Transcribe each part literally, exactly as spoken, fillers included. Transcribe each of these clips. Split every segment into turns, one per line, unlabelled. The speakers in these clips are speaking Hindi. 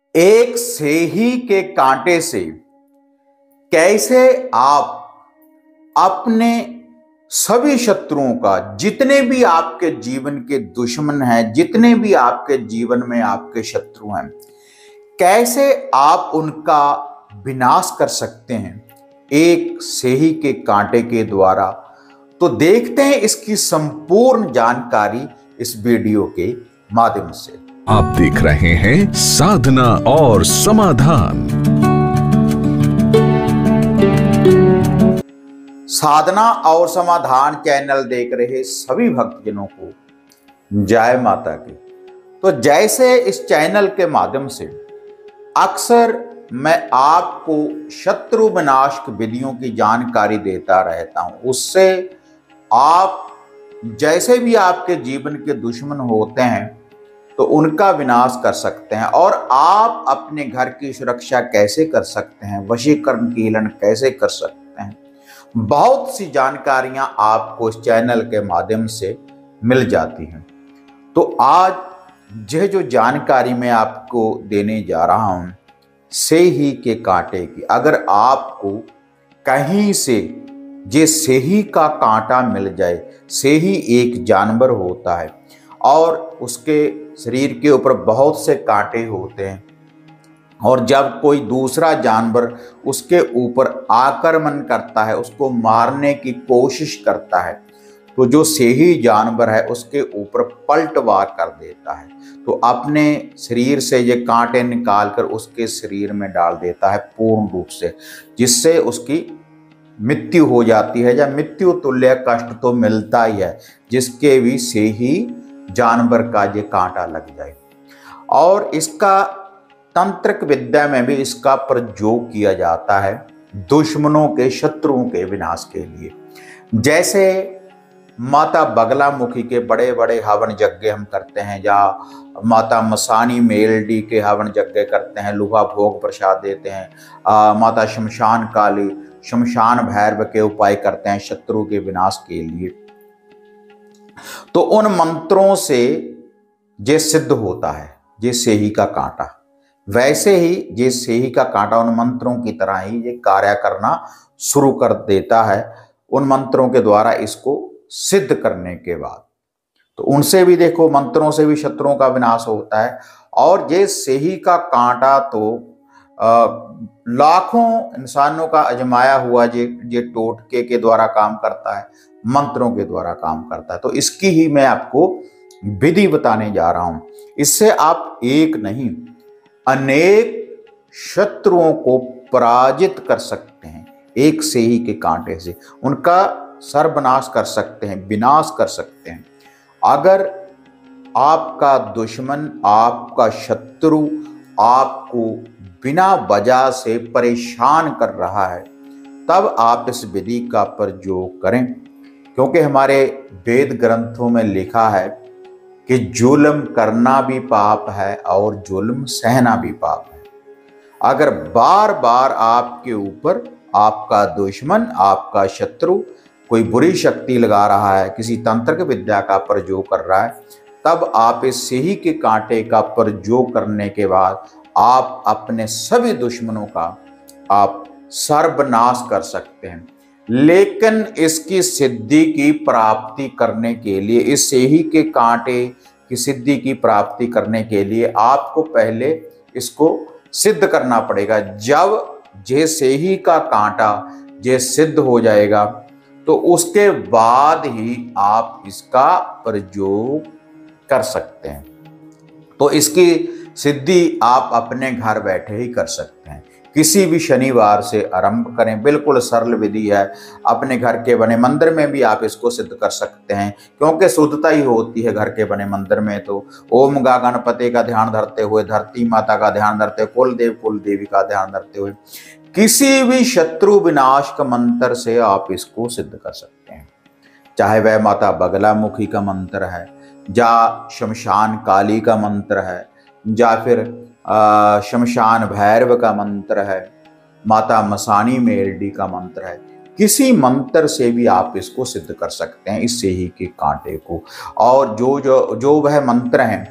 एक सेही के कांटे से कैसे आप अपने सभी शत्रुओं का, जितने भी आपके जीवन के दुश्मन हैं, जितने भी आपके जीवन में आपके शत्रु हैं, कैसे आप उनका विनाश कर सकते हैं एक सेही के कांटे के द्वारा। तो देखते हैं इसकी संपूर्ण जानकारी इस वीडियो के माध्यम से।
आप देख रहे हैं साधना और समाधान।
साधना और समाधान चैनल देख रहे सभी भक्तजनों को जय माता की। तो जैसे इस चैनल के माध्यम से अक्सर मैं आपको शत्रु विनाश विधियों की जानकारी देता रहता हूं, उससे आप जैसे भी आपके जीवन के दुश्मन होते हैं तो उनका विनाश कर सकते हैं, और आप अपने घर की सुरक्षा कैसे कर सकते हैं, वशीकरण कीलन कैसे कर सकते हैं, बहुत सी जानकारियां आपको इस चैनल के माध्यम से मिल जाती हैं। तो आज यह जो जानकारी मैं आपको देने जा रहा हूं सेही के कांटे की, अगर आपको कहीं से ये सेही का कांटा मिल जाए, सेही एक जानवर होता है और उसके शरीर के ऊपर बहुत से कांटे होते हैं, और जब कोई दूसरा जानवर उसके ऊपर आक्रमण करता है, उसको मारने की कोशिश करता है, तो जो सेही जानवर है उसके ऊपर पलटवार कर देता है, तो अपने शरीर से ये कांटे निकालकर उसके शरीर में डाल देता है पूर्ण रूप से, जिससे उसकी मृत्यु हो जाती है, या मृत्यु तुल्य कष्ट तो मिलता ही है जिसके भी सेही जानवर का ये कांटा लग जाए। और इसका तंत्रिक विद्या में भी इसका प्रयोग किया जाता है दुश्मनों के, शत्रुओं के विनाश के लिए। जैसे माता बगलामुखी के बड़े बड़े हवन यज्ञ हम करते हैं, या माता मसानी मेलडी के हवन यज्ञ करते हैं, लुहा भोग प्रसाद देते हैं, आ, माता शमशान काली, शमशान भैरव के उपाय करते हैं शत्रु के विनाश के लिए। तो उन मंत्रों से ये सिद्ध होता है ये सेही का कांटा, वैसे ही ये सेही का कांटा उन मंत्रों की तरह ही ये कार्य करना शुरू कर देता है उन मंत्रों के द्वारा इसको सिद्ध करने के बाद। तो उनसे भी देखो, मंत्रों से भी शत्रुओं का विनाश होता है। और ये सेही का कांटा तो आ, लाखों इंसानों का आजमाया हुआ ये ये टोटके के द्वारा काम करता है, मंत्रों के द्वारा काम करता है। तो इसकी ही मैं आपको विधि बताने जा रहा हूं। इससे आप एक नहीं अनेक शत्रुओं को पराजित कर सकते हैं, एक सेही के कांटे से उनका सर्वनाश कर सकते हैं, विनाश कर सकते हैं। अगर आपका दुश्मन, आपका शत्रु आपको बिना वजह से परेशान कर रहा है, तब आप इस विधि का प्रयोग करें, क्योंकि हमारे वेद ग्रंथों में लिखा है कि जुल्म करना भी पाप है और जुल्म सहना भी पाप है। अगर बार बार आपके ऊपर आपका दुश्मन, आपका शत्रु कोई बुरी शक्ति लगा रहा है, किसी तंत्र विद्या का प्रयोग कर रहा है, तब आप इस सेही के कांटे का प्रयोग करने के बाद आप अपने सभी दुश्मनों का आप सर्वनाश कर सकते हैं। लेकिन इसकी सिद्धि की प्राप्ति करने के लिए, इस सेही के कांटे की सिद्धि की प्राप्ति करने के लिए आपको पहले इसको सिद्ध करना पड़ेगा। जब ये सेही का कांटा ये सिद्ध हो जाएगा तो उसके बाद ही आप इसका प्रयोग कर सकते हैं। तो इसकी सिद्धि आप अपने घर बैठे ही कर सकते हैं। किसी भी शनिवार से आरंभ करें, बिल्कुल सरल विधि है। अपने घर के बने मंदिर में भी आप इसको सिद्ध कर सकते हैं, क्योंकि शुद्धता ही होती है घर के बने मंदिर में। तो ओम गा गणपति का ध्यान धरते हुए, धरती माता का ध्यान धरते हुए, कुल देव कुल देवी का ध्यान धरते हुए किसी भी शत्रु विनाश का मंत्र से आप इसको सिद्ध कर सकते हैं। चाहे वह माता बगलामुखी का मंत्र है, या शमशान काली का मंत्र है, या फिर आ, शमशान भैरव का मंत्र है, माता मसानी मेलडी का मंत्र है, किसी मंत्र से भी आप इसको सिद्ध कर सकते हैं, इस सेही के कांटे को। और जो जो जो वह मंत्र हैं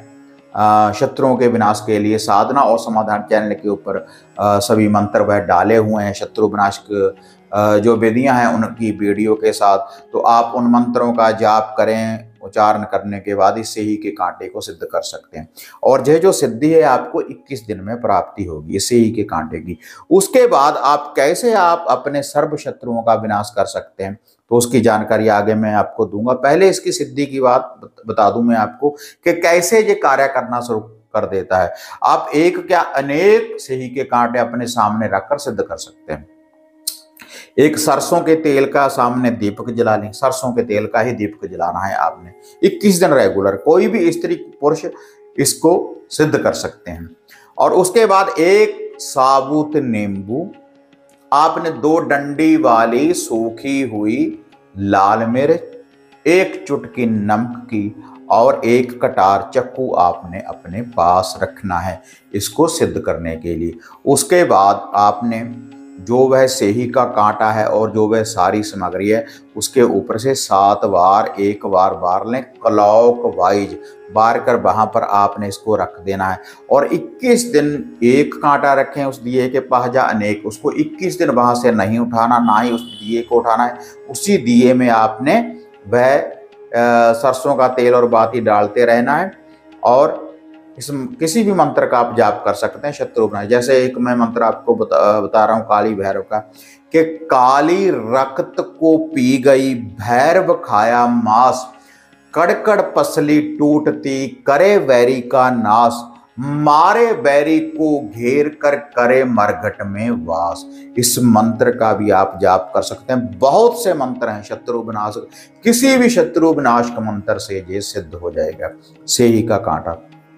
शत्रुओं के विनाश के लिए साधना और समाधान चैनल के ऊपर सभी मंत्र वह डाले हुए हैं, शत्रु विनाश जो विधियां हैं उनकी वीडियो के साथ। तो आप उन मंत्रों का जाप करें, उच्चारण करने के बाद इस सेही के कांटे को सिद्ध कर सकते हैं। और यह जो सिद्धि है आपको इक्कीस दिन में प्राप्ति होगी इस सेही के कांटे की। उसके बाद आप कैसे आप अपने सर्व शत्रुओं का विनाश कर सकते हैं, तो उसकी जानकारी आगे मैं आपको दूंगा। पहले इसकी सिद्धि की बात बता दूं मैं आपको कि कैसे ये कार्य करना शुरू कर देता है। आप एक क्या अनेक सेही के कांटे अपने सामने रखकर सिद्ध कर सकते हैं। एक सरसों के तेल का सामने दीपक जला लें, सरसों के तेल का ही दीपक जलाना है आपने इक्कीस दिन रेगुलर। कोई भी स्त्री पुरुष इसको सिद्ध कर सकते हैं। और उसके बाद एक साबुत नींबू, आपने दो डंडी वाली सूखी हुई लाल मिर्च, एक चुटकी नमक की और एक कटार चक्कू आपने अपने पास रखना है इसको सिद्ध करने के लिए। उसके बाद आपने जो वह सेही का कांटा है और जो वह सारी सामग्री है उसके ऊपर से सात बार एक बार बार लें, क्लॉक वाइज बार कर वहां पर आपने इसको रख देना है। और इक्कीस दिन एक कांटा रखें उस दिए के पास या अनेक, उसको इक्कीस दिन वहां से नहीं उठाना, ना ही उस दिए को उठाना है। उसी दिए में आपने वह सरसों का तेल और बाती डालते रहना है। और इस किसी भी मंत्र का आप जाप कर सकते हैं शत्रु विनाश। जैसे एक मैं मंत्र आपको बता, बता रहा हूँ काली भैरव का, कि काली रक्त को पी गई भैरव खाया मांस, कड़कड़ पसली टूटती करे वैरी का नाश, मारे बैरी को घेर कर करे मरघट में वास। इस मंत्र का भी आप जाप कर सकते हैं। बहुत से मंत्र हैं शत्रु विनाश, किसी भी शत्रु विनाश का मंत्र से ये सिद्ध हो जाएगा सेही का कांटा।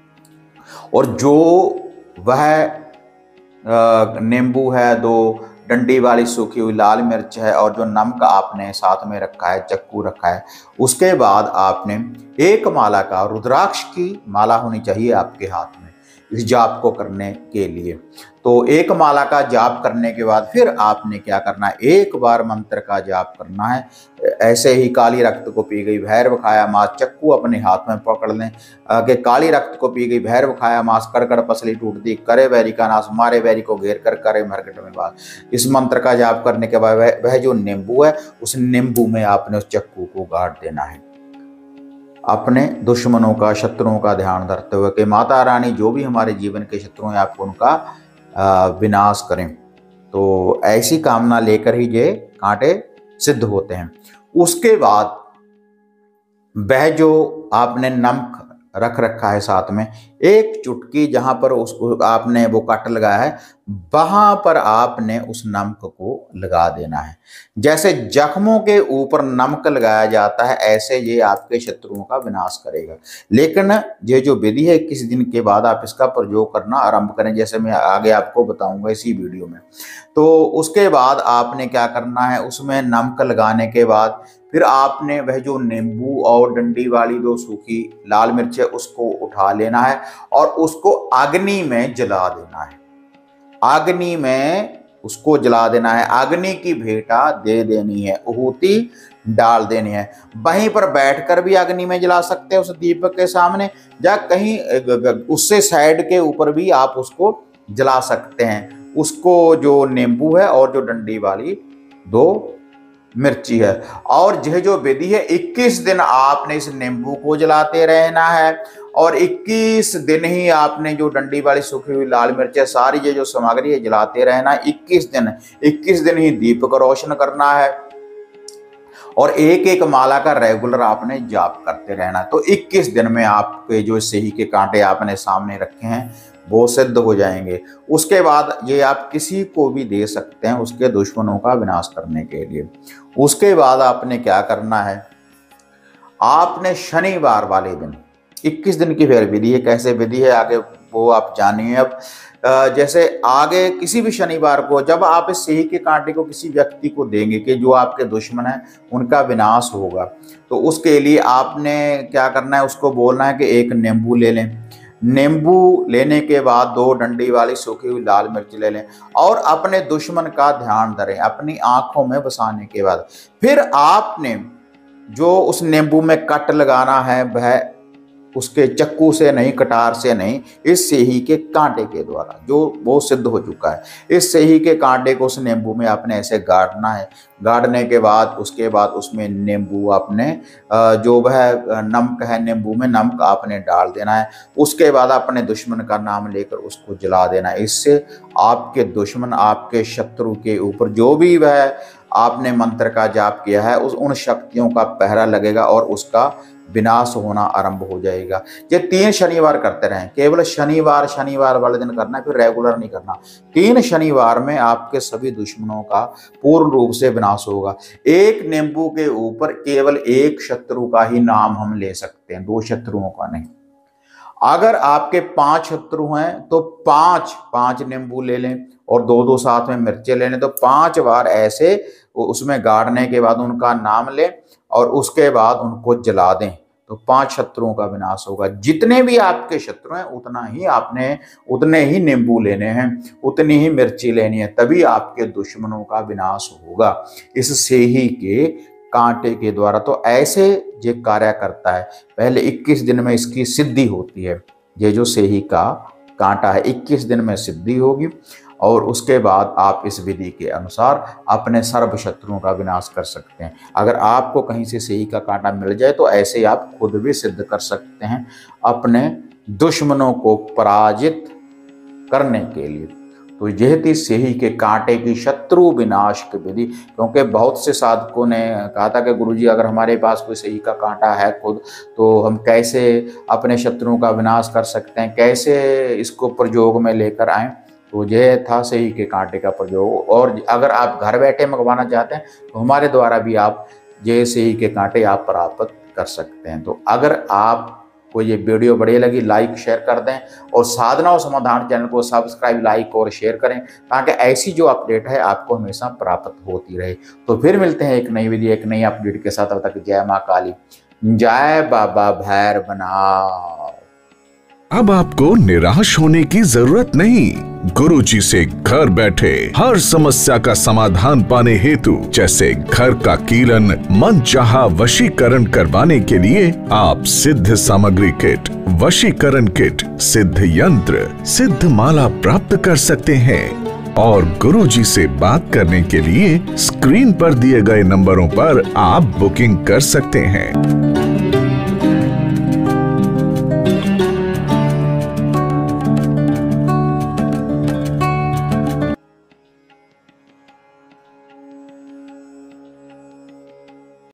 और जो वह नींबू है, दो डंडी वाली सूखी हुई लाल मिर्च है और जो नमक आपने साथ में रखा है, चक्कू रखा है, उसके बाद आपने एक माला का रुद्राक्ष की माला होनी चाहिए आपके हाथ में इस जाप को करने के लिए। तो एक माला का जाप करने के बाद फिर आपने क्या करना है, एक बार मंत्र का जाप करना है। ऐसे ही काली रक्त को पी गई भैरव खाया मांस, चक्कू अपने हाथ में पकड़ लें कि काली रक्त को पी गई भैरव खाया मांस, कड़कड़ पसली टूटती करे वैरी का नाश, मारे वैरी को घेर कर करे मरघट में वास। इस मंत्र का जाप करने के बाद वह, वह जो नींबू है उस नींबू में आपने उस चक्कू को गाड़ देना है। अपने दुश्मनों का, शत्रुओं का ध्यान धरते हुए कि माता रानी जो भी हमारे जीवन के शत्रु हैं आप उनका विनाश करें। तो ऐसी कामना लेकर ही ये कांटे सिद्ध होते हैं। उसके बाद वह जो आपने नमक रख रखा है साथ में, एक चुटकी जहां पर उसको आपने वो कट लगाया है वहां पर आपने उस नमक को लगा देना है। जैसे जख्मों के ऊपर नमक लगाया जाता है ऐसे ये आपके शत्रुओं का विनाश करेगा। लेकिन ये जो विधि है किस दिन के बाद आप इसका प्रयोग करना आरंभ करें, जैसे मैं आगे आपको बताऊंगा इसी वीडियो में। तो उसके बाद आपने क्या करना है, उसमें नमक लगाने के बाद फिर आपने वह जो नींबू और डंडी वाली दो सूखी लाल मिर्च है उसको उठा लेना है और उसको अग्नि में जला देना है। अग्नि में उसको जला देना है, अग्नि की भेंटा दे देनी है, आहुति डाल देनी है। वहीं पर बैठकर भी अग्नि में जला सकते हैं उस दीपक के सामने, या कहीं उससे साइड के ऊपर भी आप उसको जला सकते हैं। उसको जो नींबू है और जो डंडी वाली दो मिर्ची है। और यह जो विधि है इक्कीस दिन आपने इस नींबू को जलाते रहना है और इक्कीस दिन ही आपने जो डंडी वाली सूखी हुई लाल मिर्च है सारी ये जो सामग्री है जलाते रहना है। इक्कीस दिन इक्कीस दिन ही दीपक रोशन करना है और एक एक माला का रेगुलर आपने जाप करते रहना है। तो इक्कीस दिन में आपके जो सेही के कांटे आपने सामने रखे हैं वो सिद्ध हो जाएंगे। उसके बाद ये आप किसी को भी दे सकते हैं उसके दुश्मनों का विनाश करने के लिए। उसके बाद आपने क्या करना है, आपने शनिवार वाले दिन इक्कीस दिन की फिर विधि है, कैसे विधि है आगे वो आप जानिए। अब जैसे आगे किसी भी शनिवार को जब आप इस सेही के कांटे को किसी व्यक्ति को देंगे कि जो आपके दुश्मन है उनका विनाश होगा, तो उसके लिए आपने क्या करना है, उसको बोलना है कि एक नींबू ले लें। नींबू लेने के बाद दो डंडी वाली सूखी हुई लाल मिर्च ले लें और अपने दुश्मन का ध्यान धरें अपनी आंखों में बसाने के बाद। फिर आपने जो उस नींबू में कट लगाना है वह उसके चक्कू से नहीं, कटार से नहीं, इस सेही के कांटे के द्वारा, जो बहुत सिद्ध हो चुका है। इस सेही के कांटे को उस नींबू में आपने ऐसे गाड़ना है। गाड़ने के बाद उसके बाद उसमें नींबू आपने जो वह नमक है, नींबू में नमक आपने डाल देना है। उसके बाद अपने दुश्मन का नाम लेकर उसको जला देना है। इससे आपके दुश्मन, आपके शत्रु के ऊपर जो भी वह आपने मंत्र का जाप किया है उस उन शक्तियों का पहरा लगेगा और उसका विनाश होना आरंभ हो जाएगा। ये तीन शनिवार करते रहें, केवल शनिवार शनिवार वाले दिन करना है, फिर रेगुलर नहीं करना। तीन शनिवार में आपके सभी दुश्मनों का पूर्ण रूप से विनाश होगा। एक नींबू के ऊपर केवल एक शत्रु का ही नाम हम ले सकते हैं, दो शत्रुओं का नहीं। अगर आपके पांच शत्रु हैं तो पांच पांच नींबू ले लें और दो दो साथ में मिर्चें ले लें, तो पांच बार ऐसे उसमें गाड़ने के बाद उनका नाम लें और उसके बाद उनको जला दें, तो पांच शत्रुओं का विनाश होगा। जितने भी आपके शत्रु हैं उतना ही आपने उतने ही नींबू लेने हैं, उतनी ही मिर्ची लेनी है, तभी आपके दुश्मनों का विनाश होगा इस सेही के कांटे के द्वारा। तो ऐसे ये कार्य करता है। पहले इक्कीस दिन में इसकी सिद्धि होती है। ये जो सेही का कांटा है इक्कीस दिन में सिद्धि होगी और उसके बाद आप इस विधि के अनुसार अपने सर्व शत्रुओं का विनाश कर सकते हैं। अगर आपको कहीं से सेही का कांटा मिल जाए तो ऐसे ही आप खुद भी सिद्ध कर सकते हैं अपने दुश्मनों को पराजित करने के लिए। तो यह थी सेही के कांटे की शत्रु विनाश की विधि। क्योंकि बहुत से साधकों ने कहा था कि गुरुजी अगर हमारे पास कोई सेही का कांटा है खुद, तो हम कैसे अपने शत्रुओं का विनाश कर सकते हैं, कैसे इसको प्रयोग में लेकर आएं। तो यह था सेही के कांटे का प्रयोग। और अगर आप घर बैठे मंगवाना चाहते हैं तो हमारे द्वारा भी आप ये सेही के कांटे आप प्राप्त कर सकते हैं। तो अगर आप को ये वीडियो बढ़िया लगी, लाइक शेयर कर दें और साधना और समाधान चैनल को सब्सक्राइब, लाइक और शेयर करें, ताकि ऐसी जो अपडेट है आपको हमेशा प्राप्त होती रहे। तो फिर मिलते हैं एक नई वीडियो, एक नई अपडेट के साथ। तब तक जय माँ काली, जय बाबा भैरवनाथ।
अब आपको निराश होने की जरूरत नहीं। गुरुजी से घर बैठे हर समस्या का समाधान पाने हेतु, जैसे घर का कीलन, मनचाहा वशीकरण करवाने के लिए आप सिद्ध सामग्री किट, वशीकरण किट, सिद्ध यंत्र, सिद्ध माला प्राप्त कर सकते हैं। और गुरुजी से बात करने के लिए स्क्रीन पर दिए गए नंबरों पर आप बुकिंग कर सकते हैं।